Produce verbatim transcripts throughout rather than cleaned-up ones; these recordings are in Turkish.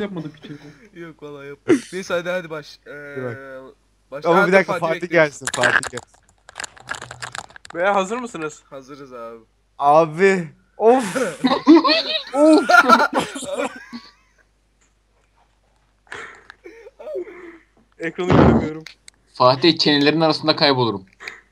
yapmadık hiç. Yok vallahi yap. Neyse hadi hadi baş. Eee baş. Ama bir dakika Fatih Fatih, bekliyoruz. gelsin. Fatih gelsin. Beyler hazır mısınız? Hazırız abi. Abi. Of. Of. Ekranı göremiyorum. Fatih çenelerin arasında kaybolurum.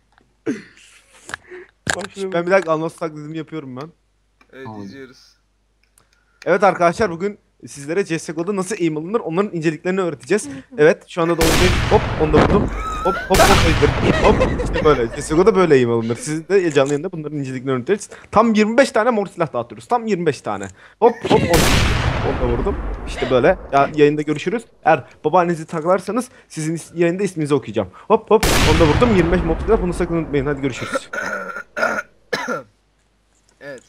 Başlayalım. Ben bir dakika anons taklidimi yapıyorum ben. Evet Tamam. izliyoruz. Evet arkadaşlar, bugün sizlere C S G O'da nasıl aim alınır onların inceliklerini öğreteceğiz. Evet, şu anda da ondayım. Hop, onu da vurdum. Hop hop hop hop. İşte böyle. C S G O'da böyle aim alınır. Siz de canlı yayında bunların inceliklerini öğreteceğiz. Tam yirmi beş tane mor silah dağıtıyoruz. Tam yirmi beş tane. Hop hop hop. Onu da vurdum. İşte böyle. Ya, yayında görüşürüz. Eğer babaannenizi taklarsanız sizin is- yayında isminizi okuyacağım. Hop hop. Onu da vurdum. yirmi beş mod silah. Bunu sakın unutmayın. Hadi görüşürüz. Evet.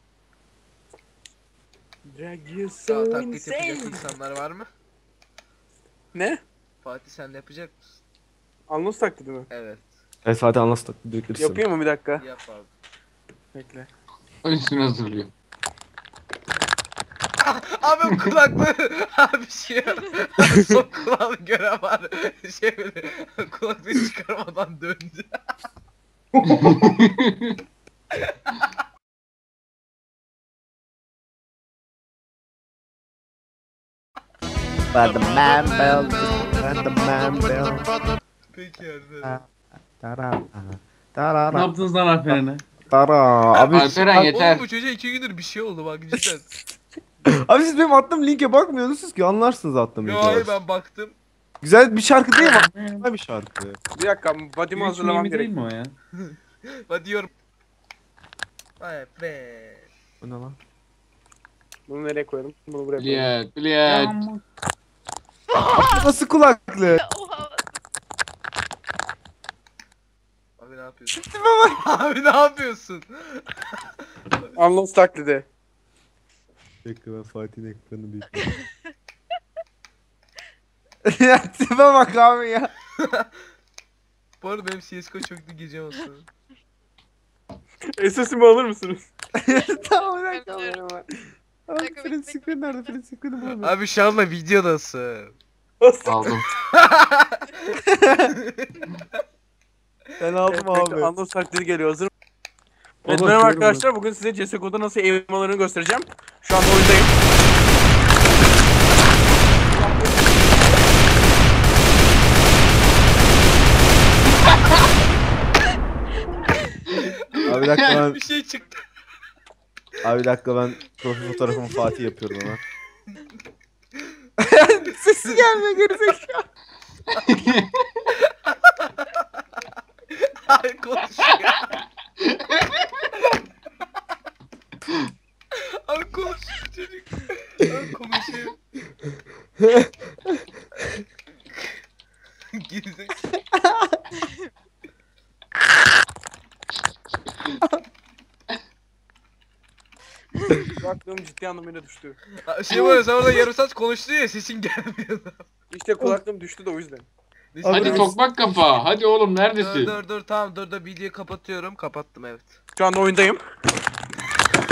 Drag you Daha so taklit yapacak insane. insanlar var mı? Ne? Fatih sen de yapacak mısın? Anons taklidi mi? Evet. Evet Fatih anons taklidi bekleriz. Yapayım mı bir dakika? Yap abi. Bekle. Üstünü hazırlıyor. Abi kulaklığı abi şey son kulağını gören var. Şey böyle kulaklığı çıkarmadan döndü. But the man bell, and the man bell. Peki yani. Tara, Ne tara, yaptınız lan Alperen'e? tara. Abi, Alperen yeter. Oğlum bu çocuğa iki gündür bir şey oldu bak cidden. abi siz benim attığım linke bakmıyorsunuz ki, anlarsınız attığım Yo linke. hayır ben baktım. Güzel bir şarkı değil mi? Güzel bir şarkı. Bir dakika body'mi hazırlamam Değil gerek. mi o ya? Ben diyorum. Vay be. Bu ne lan? Bunu nereye koyalım? Bunu buraya koyalım. Bilet, bilet. Nasıl kulaklık? Oha. Abi ne yapıyorsun? Abi ne yapıyorsun? Anons taklidi. Bekle ben Fatih'in ekranını büyüteyim. Ya tipe bak abi ya. Bu arada benim C S G O çöktü gece olsun. S S'imi alır mısınız? Tamam bir dakika. Yapıyorum. Abi dakika, print bekle, screen nerede? Print screen'i bulamıyorum. Abi şu anda videodasın. Aldım. Ben aldım abi. Anons taklidi geliyor hazır. Evet Olur, merhaba buyurun, arkadaşlar, bugün size C S G O'da nasıl eğlenmelerini göstereceğim. Şu anda oyundayım. Abi bir dakika ben, Bir şey çıktı. abi bir dakika ben profil fotoğrafımı Fatih yapıyorum hemen. Sesi gelmiyor gerizekalı. Ay konuşuyor. Abi konuşuyor çocuk. Abi konuşuyor. Gerizekalı. Kulaklığım ciddi anlamıyla düştü. Ha, Şey var ya sen orada yarım saat konuştun ya sesin gelmiyordu. İşte kulaklığım düştü de o yüzden. Neyse, Hadi Abi- tokmak kafa. Hadi oğlum Dur neredesin? dur dur tamam dur dur videoyu kapatıyorum. Kapattım evet. Şu anda oyundayım.